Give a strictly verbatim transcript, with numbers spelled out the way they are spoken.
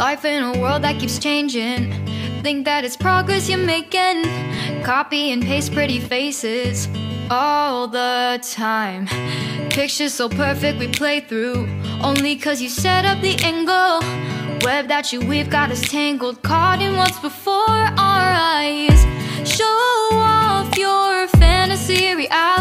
Life in a world that keeps changing. Think that it's progress you're making. Copy and paste pretty faces all the time. Pictures so perfect we play through, only cause you set up the angle. Web that you weave got us tangled, caught in what's before our eyes. Show off your fantasy reality.